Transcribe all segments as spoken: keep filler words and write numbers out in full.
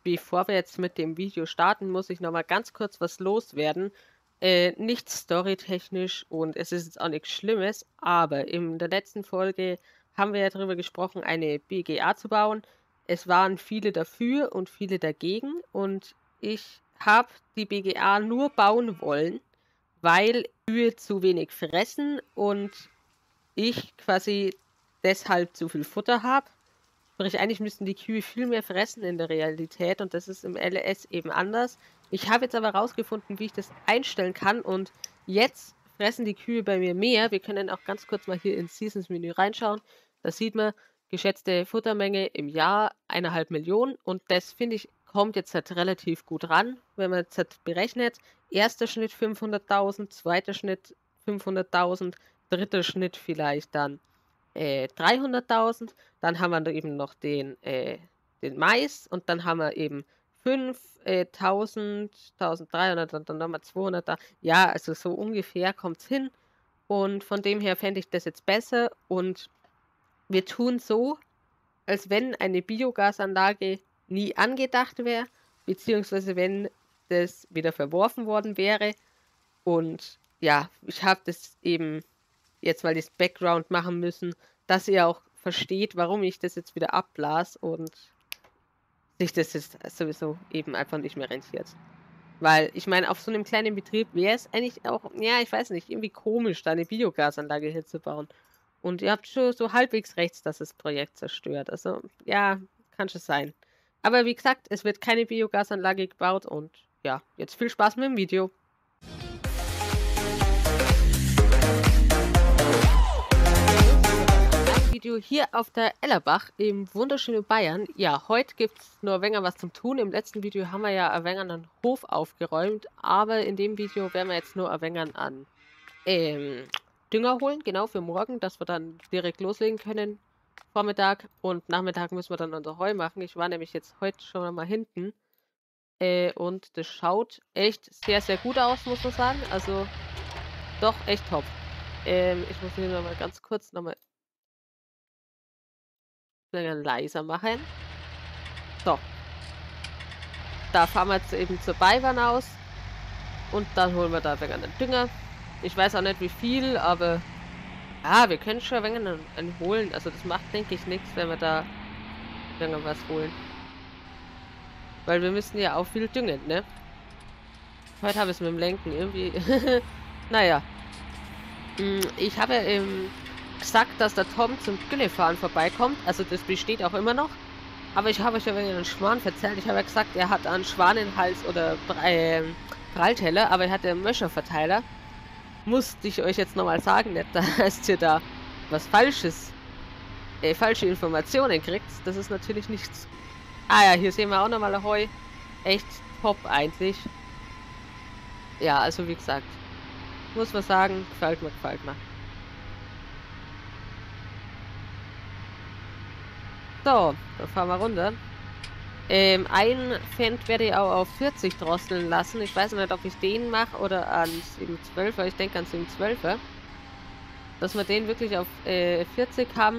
bevor wir jetzt mit dem Video starten, muss ich noch mal ganz kurz was loswerden. Äh, nicht storytechnisch und es ist jetzt auch nichts Schlimmes, aber in der letzten Folge haben wir ja darüber gesprochen, eine B G A zu bauen. Es waren viele dafür und viele dagegen und ich habe die B G A nur bauen wollen, weil Kühe zu wenig fressen und ich quasi deshalb zu viel Futter habe. Sprich, eigentlich müssten die Kühe viel mehr fressen in der Realität und das ist im L S eben anders. Ich habe jetzt aber rausgefunden, wie ich das einstellen kann und jetzt fressen die Kühe bei mir mehr. Wir können auch ganz kurz mal hier ins Seasons-Menü reinschauen. Da sieht man, geschätzte Futtermenge im Jahr eineinhalb Millionen und das, finde ich, kommt jetzt halt relativ gut ran, wenn man jetzt halt berechnet. Erster Schnitt fünfhunderttausend, zweiter Schnitt fünfhunderttausend, dritter Schnitt vielleicht dann äh, dreihunderttausend. Dann haben wir da eben noch den, äh, den Mais und dann haben wir eben fünftausend, dreizehnhundert und dann nochmal zweihundert da. Ja, also so ungefähr kommt es hin. Und von dem her fände ich das jetzt besser. Und wir tun so, als wenn eine Biogasanlage nie angedacht wäre, beziehungsweise wenn das wieder verworfen worden wäre. Und ja, ich habe das eben jetzt mal das Background machen müssen, dass ihr auch versteht, warum ich das jetzt wieder abblas und sich das jetzt sowieso eben einfach nicht mehr rentiert. Weil, ich meine, auf so einem kleinen Betrieb wäre es eigentlich auch, ja, ich weiß nicht, irgendwie komisch, da eine Biogasanlage hinzubauen. Und ihr habt schon so halbwegs rechts, dass das Projekt zerstört. Also, ja, kann schon sein. Aber wie gesagt, es wird keine Biogasanlage gebaut und ja, jetzt viel Spaß mit dem Video. Video hier auf der Ellerbach im wunderschönen Bayern. Ja, heute gibt es nur ein wenig was zum Tun. Im letzten Video haben wir ja ein wenig einen Hof aufgeräumt, aber in dem Video werden wir jetzt nur ein wenig an ähm, Dünger holen, genau für morgen, dass wir dann direkt loslegen können. Vormittag und Nachmittag müssen wir dann unser Heu machen. Ich war nämlich jetzt heute schon mal hinten äh, und das schaut echt sehr, sehr gut aus, muss man sagen. Also doch echt top. Ähm, ich muss hier noch mal ganz kurz noch mal leiser machen. So. Da fahren wir jetzt eben zur Beiwand aus. Und dann holen wir da ein wenig einen Dünger. Ich weiß auch nicht wie viel, aber ja, wir können schon ein wenig einen, einen holen. Also das macht, denke ich, nichts, wenn wir da ein wenig was holen. Weil wir müssen ja auch viel düngen, ne? Heute habe ich es mit dem Lenken irgendwie. Naja. Ich habe ähm, gesagt, dass der Tom zum Güllefahren vorbeikommt. Also das besteht auch immer noch. Aber ich habe euch ja einen Schwan erzählt. Ich habe ja gesagt, er hat einen Schwanenhals oder äh, Prallteller, aber er hat einen Möscherverteiler. Musste ich euch jetzt nochmal sagen, nicht, dass ihr da was Falsches, äh, falsche Informationen kriegt. Das ist natürlich nichts. Ah ja, hier sehen wir auch nochmal ein Heu. Echt top eigentlich. Ja, also wie gesagt, muss man sagen, gefällt mir, gefällt mir. So, dann fahren wir runter. Ähm, ein Fendt werde ich auch auf vierzig drosseln lassen. Ich weiß nicht, ob ich den mache oder an sieben zwölfer. Ich denke an sieben zwölfer. Dass wir den wirklich auf äh, vierzig haben.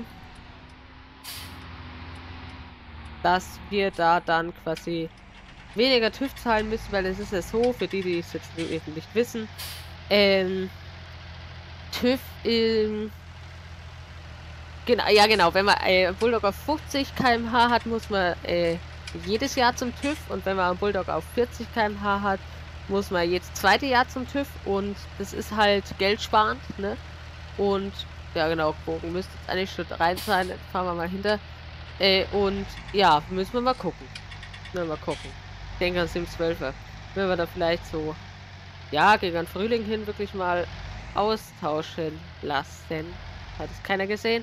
Dass wir da dann quasi weniger TÜV zahlen müssen, weil es ist ja so, für die, die es jetzt eben nicht wissen. Ähm, TÜV im... Genau, ja genau, wenn man einen Bulldog auf fünfzig Kilometer pro Stunde hat, muss man äh, jedes Jahr zum TÜV und wenn man einen Bulldog auf vierzig Kilometer pro Stunde hat, muss man jedes zweite Jahr zum TÜV und das ist halt geldsparend, ne? Und ja genau, Bogen müsste jetzt eigentlich schon rein sein, jetzt fahren wir mal hinter. Äh, und ja, müssen wir mal gucken. Müssen wir mal gucken. Ich denke an sieben zwölfer. Wenn wir da vielleicht so, ja, gegen den Frühling hin wirklich mal austauschen lassen. Hat es keiner gesehen?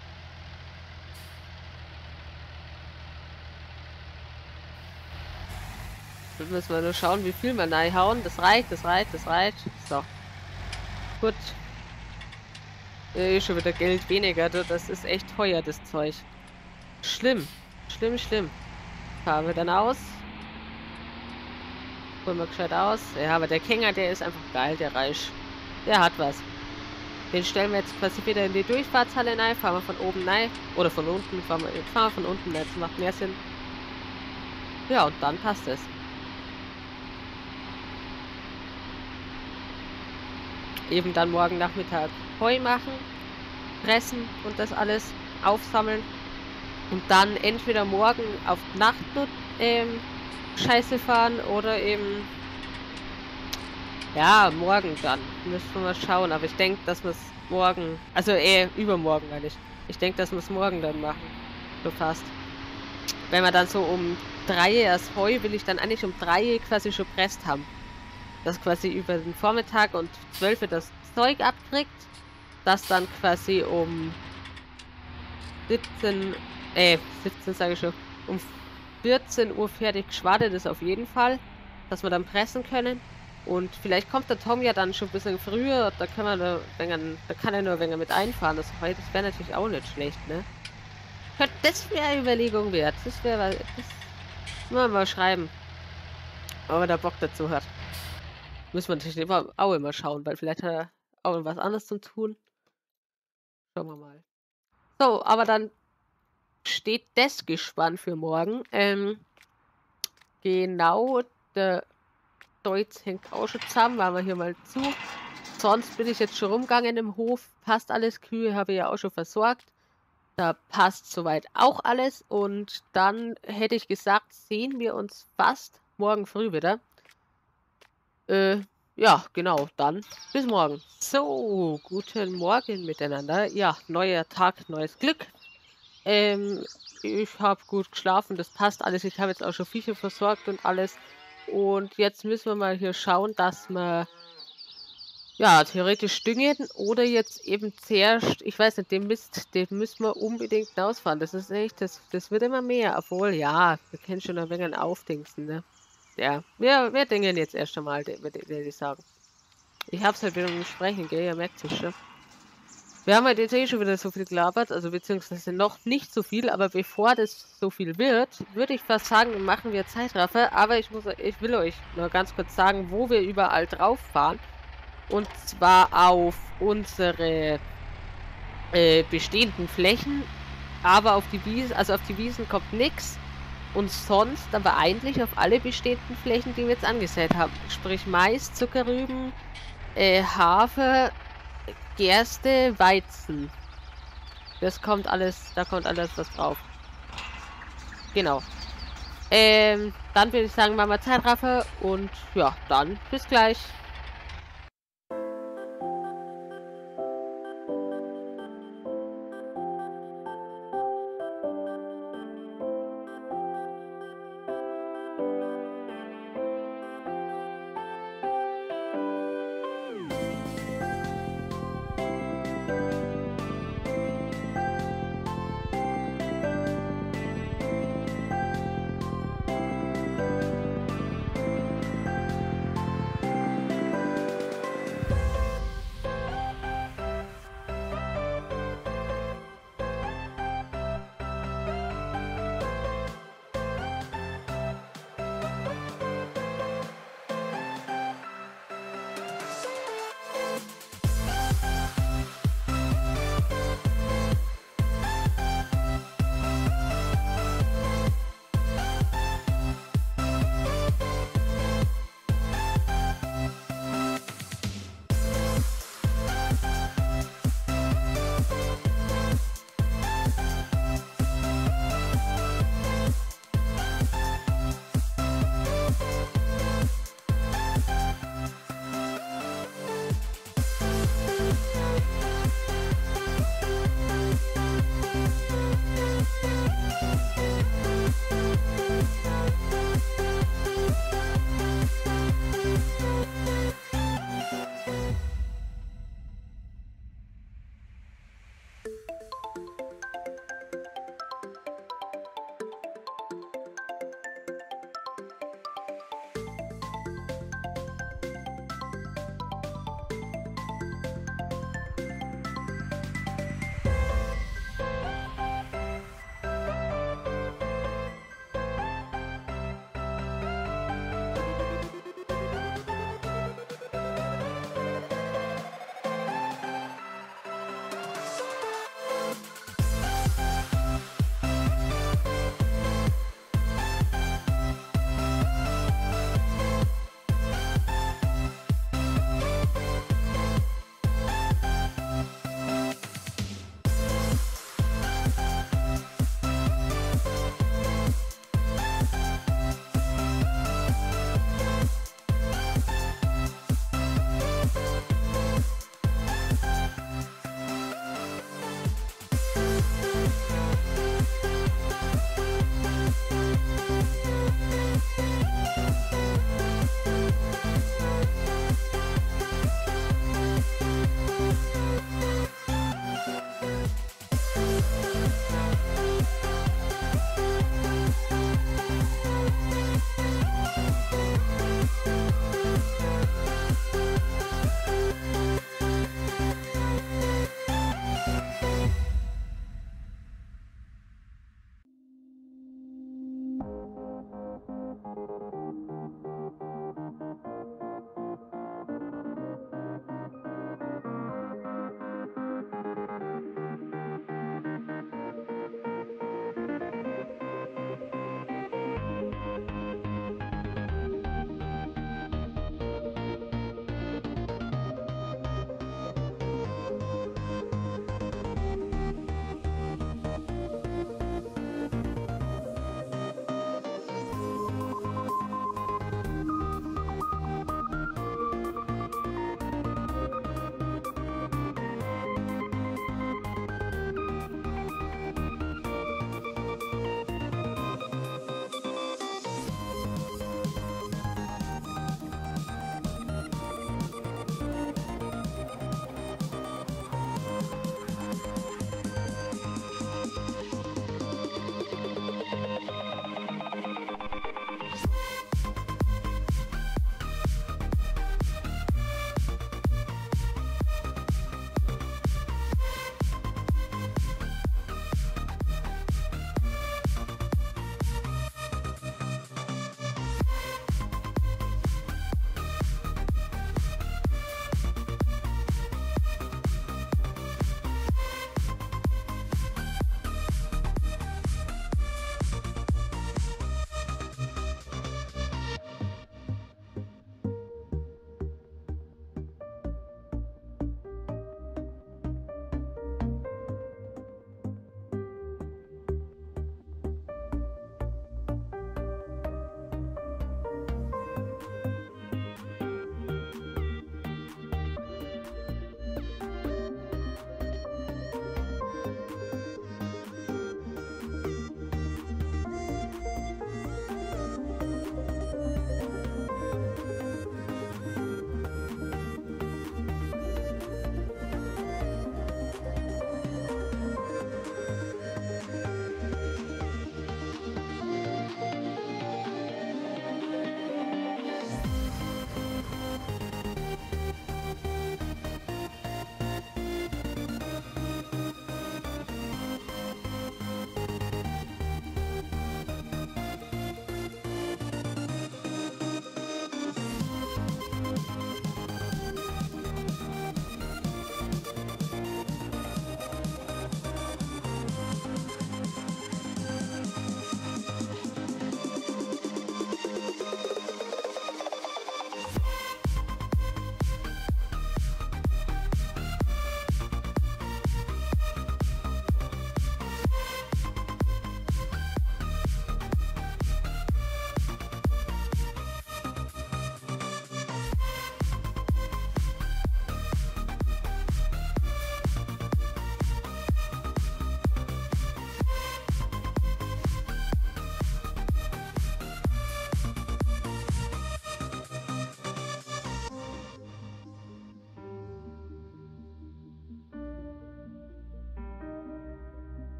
Dann müssen wir nur schauen, wie viel wir reinhauen. Das reicht, das reicht, das reicht. So. Gut. Äh, schon wieder Geld weniger. Du, das ist echt teuer, das Zeug. Schlimm. Schlimm, schlimm. Fahren wir dann aus. Holen wir gescheit aus. Ja, aber der Känger, der ist einfach geil, der Reich. Der hat was. Den stellen wir jetzt quasi wieder in die Durchfahrtshalle rein. Fahren wir von oben rein. Oder von unten. Fahren wir, fahren wir von unten. Das macht mehr Sinn. Ja, und dann passt es. Eben dann morgen Nachmittag Heu machen, pressen und das alles aufsammeln und dann entweder morgen auf Nacht nur, ähm, Scheiße fahren oder eben ja, morgen dann. Müssen wir mal schauen, aber ich denke, dass wir's morgen also, eh, übermorgen meine ich. Ich denke, dass wir's morgen dann machen, so fast. Wenn wir dann so um drei das Heu will ich dann eigentlich um drei quasi schon presst haben. Dass quasi über den Vormittag und zwölf das Zeug abkriegt, das dann quasi um siebzehn äh, siebzehn sage ich schon, um vierzehn Uhr fertig geschwadet ist auf jeden Fall, dass wir dann pressen können. Und vielleicht kommt der Tom ja dann schon 'n bisschen früher, da können wir da wenn da kann er nur wenn er mit einfahren, das Heu, das wäre natürlich auch nicht schlecht, ne? Könnt das wäre eine Überlegung wert. Das wäre das müssen wir mal schreiben, ob er da Bock dazu hat. Müssen wir natürlich immer auch immer schauen, weil vielleicht hat er auch was anderes zu tun. Schauen wir mal. So, aber dann steht das Gespann für morgen. Ähm, genau, der Deutz hängt auch schon zusammen, machen wir hier mal zu. Sonst bin ich jetzt schon rumgegangen im Hof, passt alles, Kühe habe ich ja auch schon versorgt. Da passt soweit auch alles und dann hätte ich gesagt, sehen wir uns fast morgen früh wieder. Äh, ja, genau, dann bis morgen. So, guten Morgen miteinander. Ja, neuer Tag, neues Glück. Ähm, ich habe gut geschlafen, das passt alles. Ich habe jetzt auch schon Viecher versorgt und alles. Und jetzt müssen wir mal hier schauen, dass wir ja, theoretisch düngen oder jetzt eben zuerst ich weiß nicht, den Mist, den müssen wir unbedingt rausfahren. Das ist echt das das wird immer mehr, obwohl, ja, wir können schon ein wenig aufdingsen, ne? Ja, wir wir düngen jetzt erst einmal, de würde würde ich sagen. Ich habe es halt wieder mit dem Sprechen, gell, ihr merkt's ja schon. Wir haben halt jetzt eh schon wieder so viel gelabert, also beziehungsweise noch nicht so viel, aber bevor das so viel wird, würde ich fast sagen, machen wir Zeitraffer. Aber ich muss ich will euch nur ganz kurz sagen, wo wir überall drauf fahren. Und zwar auf unsere, äh, bestehenden Flächen, aber auf die Wiesen also auf die Wiesen kommt nix und sonst aber eigentlich auf alle bestehenden Flächen, die wir jetzt angesät haben. Sprich Mais, Zuckerrüben, äh, Hafer, Gerste, Weizen. Das kommt alles da kommt alles was drauf. Genau. Ähm, dann würde ich sagen, machen wir Zeitraffer und ja, dann bis gleich.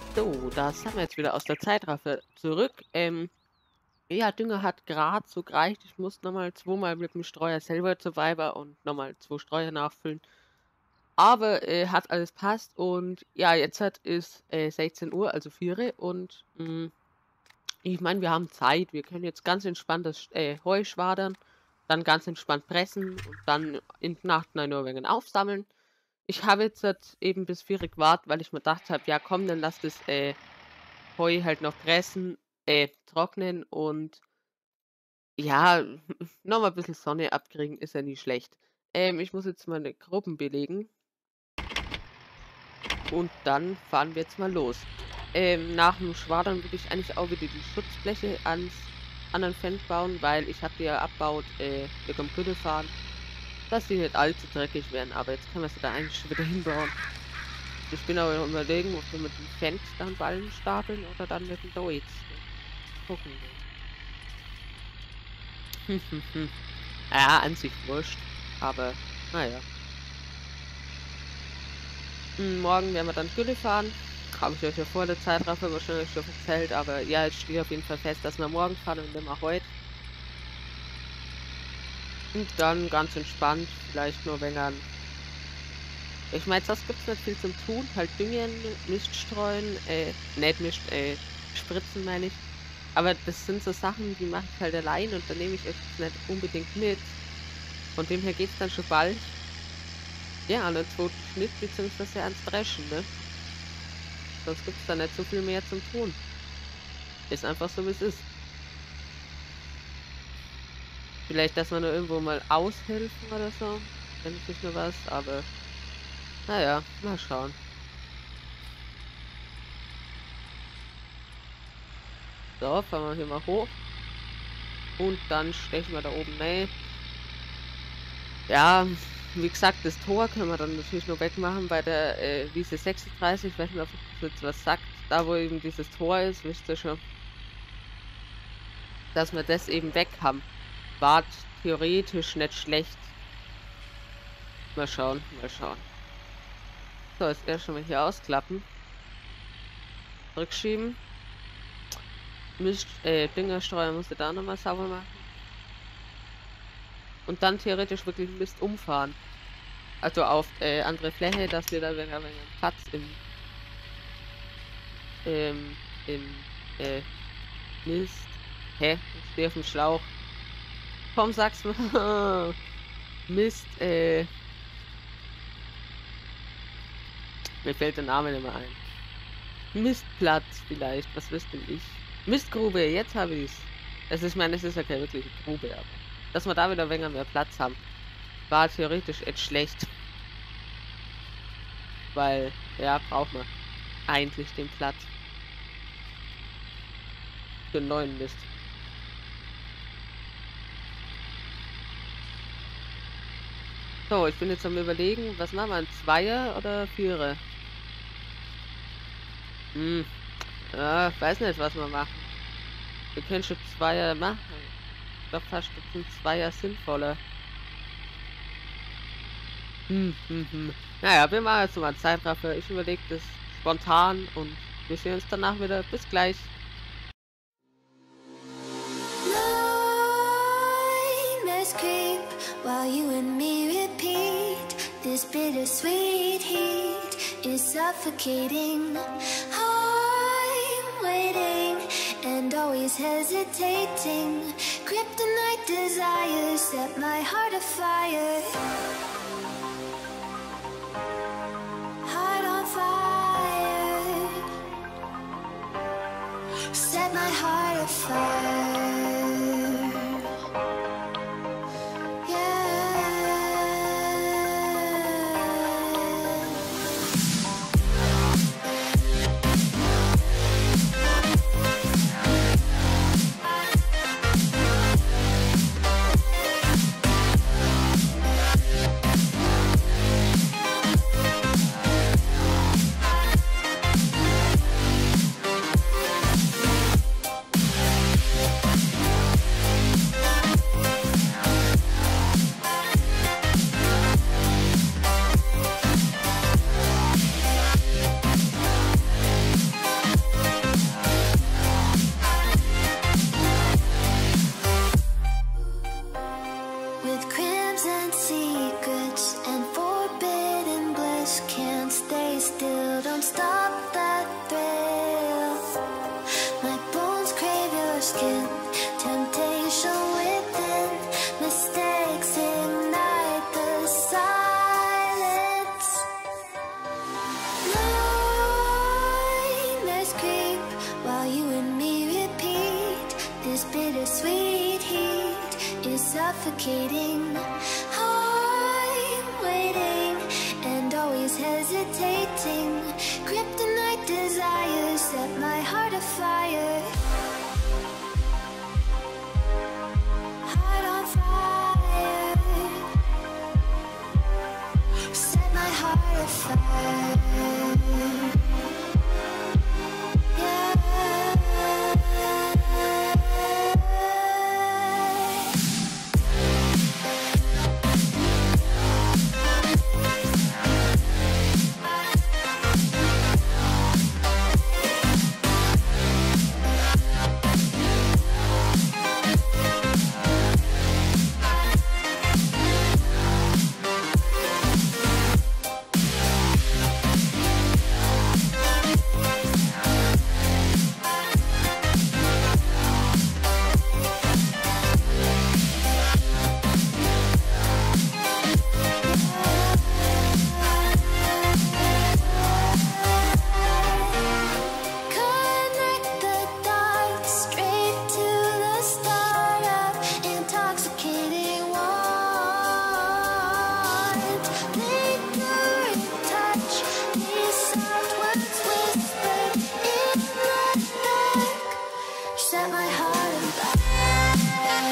So, da sind wir jetzt wieder aus der Zeitraffer zurück. Ähm, ja, Dünger hat gerade so gereicht. Ich muss nochmal zweimal mit dem Streuer selber zur Weiber und nochmal zwei Streuer nachfüllen. Aber äh, hat alles passt und ja, jetzt hat ist äh, sechzehn Uhr, also vier und mh, ich meine, wir haben Zeit. Wir können jetzt ganz entspannt das äh, Heu schwadern, dann ganz entspannt pressen und dann in Nacht neun Uhr wegen aufsammeln. Ich habe jetzt halt eben bis vier gewartet, weil ich mir gedacht habe, ja komm, dann lass das äh, Heu halt noch pressen, äh, trocknen und ja, noch mal 'n bisschen Sonne abkriegen ist ja nie schlecht. Ähm, ich muss jetzt meine Gruppen belegen und dann fahren wir jetzt mal los. Ähm, nach dem Schwadern würde ich eigentlich auch wieder die Schutzfläche ans anderen Fenster bauen, weil ich habe die ja abgebaut, äh, wegen dem Güttelfahren, dass die nicht allzu dreckig werden, aber jetzt können wir sie da eigentlich schon wieder hinbauen. Ich bin aber am Überlegen, ob wir mit dem Fenster dann Ballen stapeln oder dann mit dem Deutz. Gucken wir. Ja, an sich wurscht, aber na ja. Hm, morgen werden wir dann Gülle fahren. Habe ich euch ja vor der Zeitraffer wahrscheinlich schon erzählt, aber ja, es steht auf jeden Fall fest, dass wir morgen fahren und nicht mehr heute. Und dann ganz entspannt, vielleicht nur wenn dann. Ich meine, sonst gibt's nicht viel zum Tun. Halt düngen, Mist streuen, äh, nicht Mist, äh, spritzen meine ich. Aber das sind so Sachen, die mache ich halt allein und da nehme ich euch jetzt nicht unbedingt mit. Von dem her geht's dann schon bald. Ja, an den zweiten Schnitt beziehungsweise ans Dreschen, ne? Sonst gibt's da nicht so viel mehr zum Tun. Ist einfach so, wie es ist. Vielleicht, dass wir nur irgendwo mal aushelfen oder so. Wenn es nicht nur was, aber naja, mal schauen. So, fahren wir hier mal hoch. Und dann stechen wir da oben rein. Ja, wie gesagt, das Tor können wir dann natürlich nur wegmachen bei der äh, Wiese sechsunddreißig. Ich weiß nicht, ob das jetzt was sagt. Da, wo eben dieses Tor ist, wisst ihr schon. Dass wir das eben weg haben. War theoretisch nicht schlecht. Mal schauen, mal schauen. So, jetzt erst schon mal hier ausklappen. Rückschieben. Mist, äh, Düngerstreuer musste da nochmal sauber machen. Und dann theoretisch wirklich Mist umfahren. Also auf äh, andere Fläche, dass wir da wenn wir Platz im ähm, im äh, Mist. Hä? Ich stehe auf dem Schlauch. Komm, sag's mal. Mist, äh. Mir fällt der Name nicht mehr ein. Mistplatz vielleicht, was wisst denn ich? Mistgrube, jetzt habe ich's. Es ist, ich meine, es ist ja keine wirkliche Grube, aber dass wir da wieder ein wenig mehr Platz haben, war theoretisch echt schlecht. Weil, ja, braucht man eigentlich den Platz. Für einen neuen Mist. So, ich bin jetzt am Überlegen, was machen wir? Ein Zweier oder Vierer? Hm. Ja, weiß nicht, was wir machen. Wir können schon Zweier machen. Ich glaube fast ein Zweier sinnvoller. Hm, hm, hm. Naja, wir machen jetzt mal Zeitraffer. Ich überlege das spontan und wir sehen uns danach wieder. Bis gleich. While you and me repeat, this bittersweet heat is suffocating. I'm waiting and always hesitating. Kryptonite desires set my heart afire. Heart on fire. Set my heart afire. don't stop that thrill. My bones crave your skin, temptation within, mistakes ignite the silence. Nightmares creep while you and me repeat. This bittersweet heat is suffocating. I'm waiting and always hesitating. Kryptonite desires set my heart afire. Heart on fire. Set my heart afire. Yeah. Connect the dots straight to the start of intoxicating want. Lingering touch, these soft words whispered in the dark. Set my heart on fire.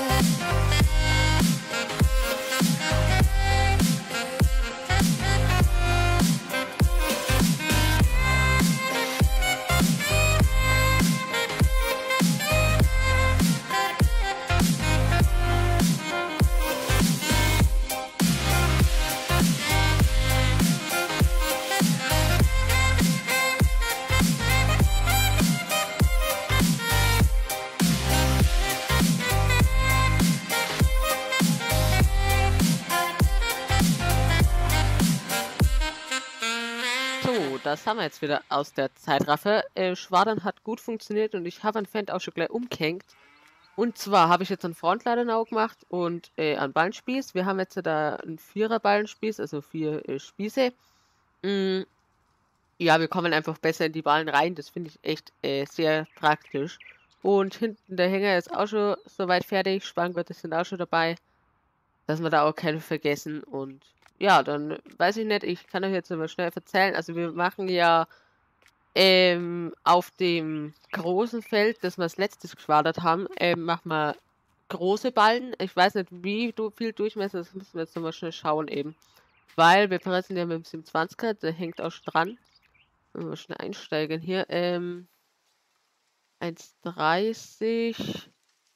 So, das haben wir jetzt wieder aus der Zeitraffe. Äh, Schwadern hat gut funktioniert und ich habe einen Fan auch schon gleich umgehängt. Und zwar habe ich jetzt einen Frontlader neu gemacht und äh, einen Ballenspieß. Wir haben jetzt da einen Vierer-Ballenspieß, also vier äh, Spieße. Mm, ja, wir kommen einfach besser in die Ballen rein. Das finde ich echt äh, sehr praktisch. Und hinten der Hänger ist auch schon soweit fertig. Spanngurte sind auch schon dabei, dass wir da auch keine vergessen. Und ja, dann weiß ich nicht, ich kann euch jetzt aber schnell erzählen. Also wir machen ja ähm, auf dem großen Feld, das wir als letztes geschwadert haben, ähm, machen wir große Ballen. Ich weiß nicht, wie du viel Durchmesser, das müssen wir jetzt nochmal schnell schauen eben. Weil wir pressen ja mit dem siebenundzwanziger, der hängt auch schon dran. Wenn wir schnell einsteigen hier. Ähm, eins dreißig.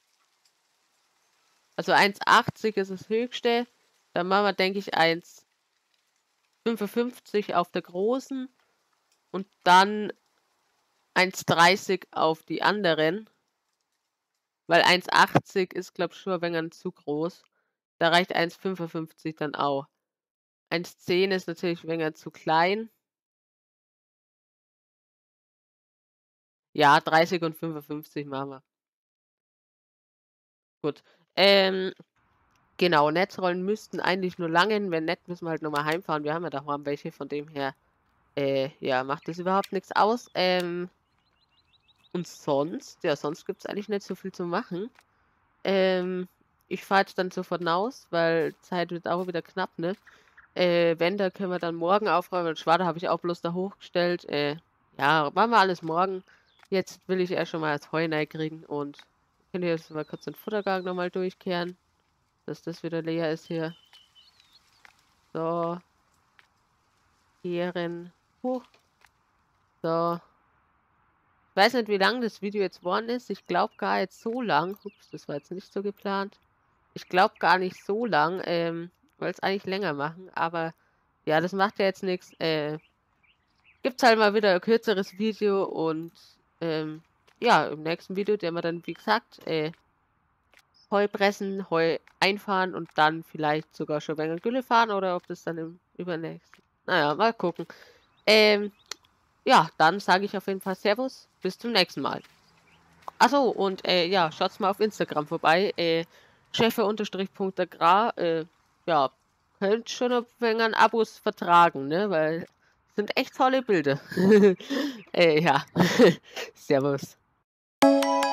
Also eins achtzig ist das höchste. Dann machen wir, denke ich, eins fünfundfünfzig auf der großen. Und dann eins dreißig auf die anderen. Weil eins achtzig ist, glaube ich, schon ein wenig zu groß. Da reicht eins fünfundfünfzig dann auch. eins zehn ist natürlich ein wenig zu klein. Ja, dreißig und fünfundfünfzig machen wir. Gut. Ähm, genau, Netzrollen müssten eigentlich nur langen. Wenn nicht, müssen wir halt nochmal heimfahren. Wir haben ja daheim welche, von dem her, äh, ja, macht das überhaupt nichts aus. Ähm, und sonst, ja, sonst gibt es eigentlich nicht so viel zu machen. Ähm, ich fahre jetzt dann sofort raus, weil Zeit wird auch wieder knapp, ne? Äh, wenn, da können wir dann morgen aufräumen. Schwader habe ich auch bloß da hochgestellt. Äh, ja, machen wir alles morgen. Jetzt will ich erst schon mal das Heu kriegen und ich kann jetzt mal kurz den Futtergang nochmal durchkehren, dass das wieder leer ist hier. So. Kehren. Hoch. So. Ich weiß nicht, wie lang das Video jetzt geworden ist. Ich glaube gar jetzt so lang. Ups, das war jetzt nicht so geplant. Ich glaube gar nicht so lang. Ähm, wollte es eigentlich länger machen, aber ja, das macht ja jetzt nichts. Äh, gibt's halt mal wieder ein kürzeres Video und ähm, ja, im nächsten Video, der wir dann, wie gesagt, äh, Heu pressen, Heu einfahren und dann vielleicht sogar schon ein wenig Gülle fahren oder ob das dann im übernächsten. Naja, mal gucken. Ähm, ja, dann sage ich auf jeden Fall Servus, bis zum nächsten Mal. Achso, und äh, ja, schaut's mal auf Instagram vorbei. Äh, Chefe-Agrar, äh, ja, könnt schon ein wenig an Abos vertragen, ne? Weil es sind echt tolle Bilder. äh, ja, Servus.